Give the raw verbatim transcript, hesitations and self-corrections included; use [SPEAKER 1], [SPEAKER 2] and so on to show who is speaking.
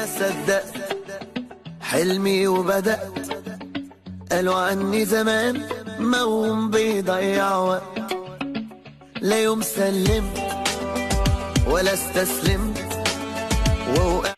[SPEAKER 1] ما صدقت حلمي وبدأت، قالوا عني زمان موهوم بيضيع وقت. لا يوم سلمت ولا استسلمت ووقعت